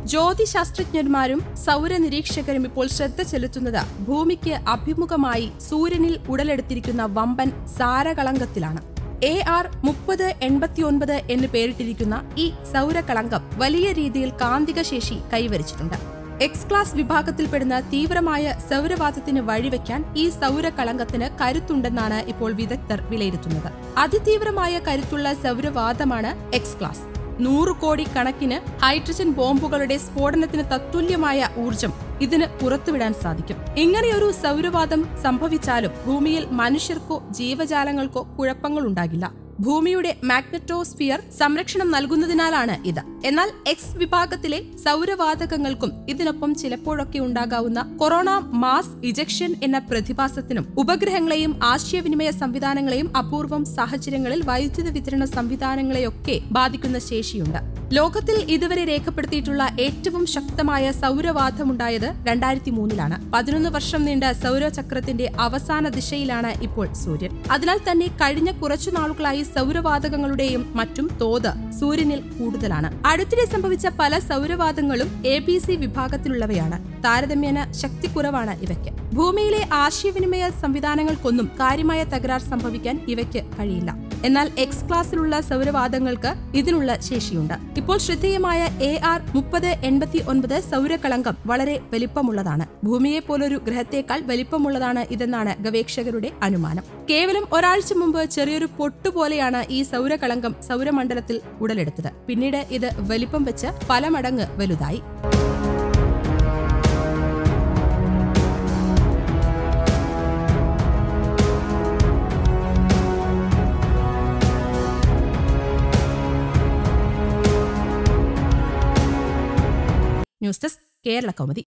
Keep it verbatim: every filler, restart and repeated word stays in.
ജ്യോതിശാസ്ത്രജ്ഞന്മാരും സൗരനിരീക്ഷകരും ഇപ്പോൾ ശ്രദ്ധ ചെലുത്തുന്നത് ഭൂമിക്ക് അഭിമുഖമായി സൂര്യനിൽ ഉടലെടുത്തിരിക്കുന്ന വമ്പൻ സാരകളങ്കത്തിലാണ്. എ ആർ മുപ്പത് എൺപത്തിയൊൻപത് എന്ന് പേരിട്ടിരിക്കുന്ന ഈ സൗരകളങ്കം വലിയ രീതിയിൽ കാന്തിക ശേഷി കൈവരിച്ചിട്ടുണ്ട്. എക്സ് ക്ലാസ് വിഭാഗത്തിൽപ്പെടുന്ന തീവ്രമായ സൗരവാതത്തിന് വഴിവെക്കാൻ ഈ സൗരകളങ്കത്തിന് കരുത്തുണ്ടെന്നാണ് ഇപ്പോൾ വിദഗ്ധർ വിലയിരുത്തുന്നത്. അതിതീവ്രമായ കരുത്തുള്ള സൗരവാതമാണ് എക്സ് ക്ലാസ്. നൂറ് കോടി കണക്കിന് ഹൈഡ്രജൻ ബോംബുകളുടെ സ്ഫോടനത്തിന് തത്തുല്യമായ ഊർജം ഇതിന് പുറത്തുവിടാൻ സാധിക്കും. ഇങ്ങനെയൊരു സൗരവാതം സംഭവിച്ചാലും ഭൂമിയിൽ മനുഷ്യർക്കോ ജീവജാലങ്ങൾക്കോ കുഴപ്പങ്ങളുണ്ടാകില്ല. ഭൂമിയുടെ മാഗ്നറ്റോസ്ഫിയർ സംരക്ഷണം നൽകുന്നതിനാലാണ് ഇത്. എന്നാൽ എക്സ് വിഭാഗത്തിലെ സൗരവാതകങ്ങൾക്കും ഇതിനൊപ്പം ചിലപ്പോഴൊക്കെ ഉണ്ടാകാവുന്ന കൊറോണ മാസ് ഇജക്ഷൻ എന്ന പ്രതിഭാസത്തിനും ഉപഗ്രഹങ്ങളെയും ആശയവിനിമയ സംവിധാനങ്ങളെയും അപൂർവം സാഹചര്യങ്ങളിൽ വൈദ്യുത വിതരണ സംവിധാനങ്ങളെയൊക്കെ ബാധിക്കുന്ന ശേഷിയുണ്ട്. ലോകത്തിൽ ഇതുവരെ രേഖപ്പെടുത്തിയിട്ടുള്ള ഏറ്റവും ശക്തമായ സൗരവാതമുണ്ടായത് രണ്ടായിരത്തി മൂന്നിലാണ്. പതിനൊന്ന് വർഷം നീണ്ട സൗരചക്രത്തിന്റെ അവസാന ദിശയിലാണ് ഇപ്പോൾ സൂര്യൻ. അതിനാൽ തന്നെ കഴിഞ്ഞ കുറച്ചു നാളുകളായി സൗരവാതകങ്ങളുടെയും മറ്റും തോത് സൂര്യനിൽ കൂടുതലാണ്. അടുത്തിടെ സംഭവിച്ച പല സൗരവാതങ്ങളും എ ബി സി വിഭാഗത്തിലുള്ളവയാണ്. താരതമ്യേന ശക്തി കുറവാണ് ഇവയ്ക്ക്. ഭൂമിയിലെ ആശയവിനിമയ സംവിധാനങ്ങൾക്കൊന്നും കാര്യമായ തകരാർ സംഭവിക്കാൻ ഇവയ്ക്ക് കഴിയില്ല. എന്നാൽ എക്സ് ക്ലാസ്സിലുള്ള സൗരവാതങ്ങൾക്ക് ഇതിനുള്ള ശേഷിയുണ്ട്. ഇപ്പോൾ ശ്രദ്ധേയമായ എ ആർ മുപ്പത് എൺപത്തി ഒൻപത് സൗരകളങ്കം വളരെ വലിപ്പമുള്ളതാണ്. ഭൂമിയെ പോലൊരു ഗ്രഹത്തേക്കാൾ വലിപ്പമുള്ളതാണ് ഇതെന്നാണ് ഗവേഷകരുടെ അനുമാനം. കേവലം ഒരാഴ്ച മുമ്പ് ചെറിയൊരു പൊട്ടുപോലെയാണ് ഈ സൗരകളങ്കം സൗരമണ്ഡലത്തിൽ ഉടലെടുത്തത്. പിന്നീട് ഇത് വലിപ്പം വെച്ച് പല മടങ്ങ് വലുതായി. News desk Kerala Kaumudi.